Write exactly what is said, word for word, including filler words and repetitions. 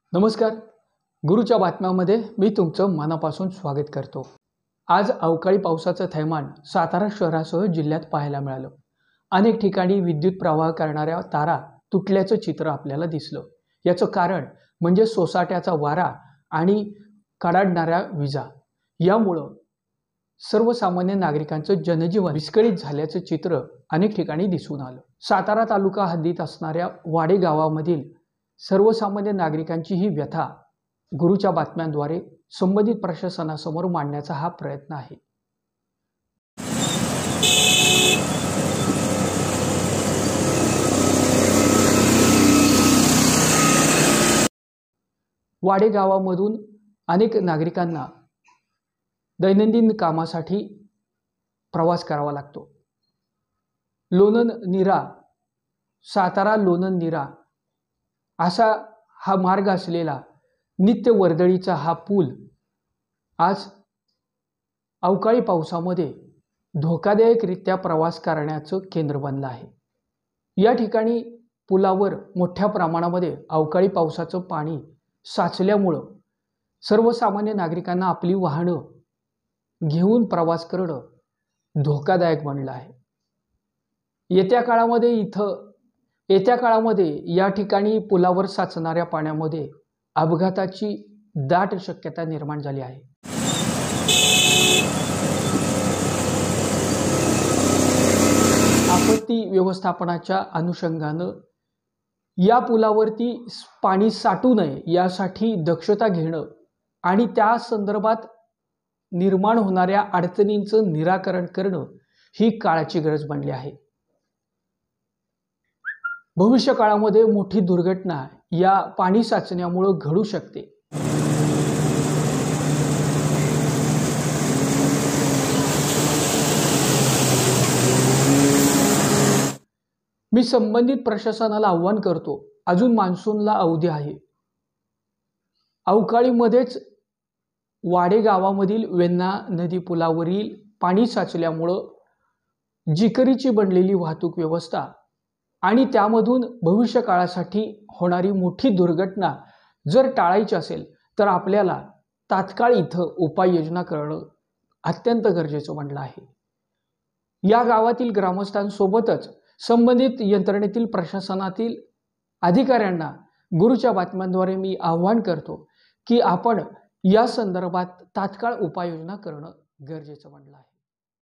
नमस्कार. गुरुच्या बातम्यांमध्ये मी तुमचं मनापासून स्वागत करतो. आज अवकाळी पावसाचं थैमान सातारा शहरासह जिल्ह्यात पाहायला मिळालं. अनेक ठिकाणी विद्युत प्रवाह करणाऱ्या तारा तुटल्याचं चित्र आपल्याला दिसलं. याचं कारण म्हणजे सोसाट्याचा वारा आणि कडाडणाऱ्या विजा. यामुळं सर्वसामान्य नागरिकांचं जनजीवन विस्कळीत झाल्याचं चित्र अनेक ठिकाणी दिसून आलं. सातारा तालुका हद्दीत असणाऱ्या वाडे गावामधील सर्वसामान्य नागरिकांची ही व्यथा गुरुच्या बातम्यांद्वारे संबंधित प्रशासनासमोर मांडण्याचा हा प्रयत्न आहे. वाडे गावामधून अनेक नागरिकांना दैनंदिन कामासाठी प्रवास करावा लागतो. लोणंद नीरा, सातारा लोणंद नीरा असा हा मार्ग असलेला नित्य वर्दळीचा हा पूल आज अवकाळी पावसामध्ये धोकादायकरित्या प्रवास करण्याचं केंद्र बनलं आहे. या ठिकाणी पुलावर मोठ्या प्रमाणामध्ये अवकाळी पावसाचं पाणी साचल्यामुळं सर्वसामान्य नागरिकांना आपली वाहनं घेऊन प्रवास करणं धोकादायक बनलं आहे. येत्या काळामध्ये इथं येत्या काळामध्ये या ठिकाणी पुलावर साचणाऱ्या पाण्यामध्ये अपघाताची दाट शक्यता निर्माण झाली आहे. आपत्ती व्यवस्थापनाच्या अनुषंगानं या पुलावरती पाणी साठू नये यासाठी दक्षता घेणं आणि त्या संदर्भात निर्माण होणाऱ्या अडचणींचं निराकरण करणं ही काळाची गरज बनली आहे. भविष्य काळामध्ये मोठी दुर्घटना या पाणी साचण्यामुळे घडू शकते. मी संबंधित प्रशासनाला आव्हान करतो, अजून मान्सूनला अवधी आहे. अवकाळीमध्येच वाडे गावामधील वेण्णा नदी पुलावरील पाणी साचल्यामुळं जिकरीची बनलेली वाहतूक व्यवस्था आणि त्यामधून भविष्य काळासाठी होणारी मोठी दुर्घटना जर टाळायची असेल तर आपल्याला तात्काळ इथं उपाययोजना करणं अत्यंत गरजेचं बनलं आहे. या गावातील ग्रामस्थांसोबतच संबंधित यंत्रणेतील प्रशासनातील अधिकाऱ्यांना गुरुच्या बातम्यांद्वारे मी आव्हान करतो की आपण या संदर्भात तात्काळ उपाययोजना करणं गरजेचं बनलं आहे.